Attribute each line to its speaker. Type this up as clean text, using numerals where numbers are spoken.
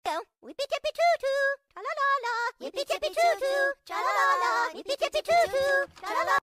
Speaker 1: go. Whippy-tippy-too-too, tra-la-la-la. Whippy-tippy-too-too, tra-la-la-la. Whippy-tippy-too-too, tra-la-la.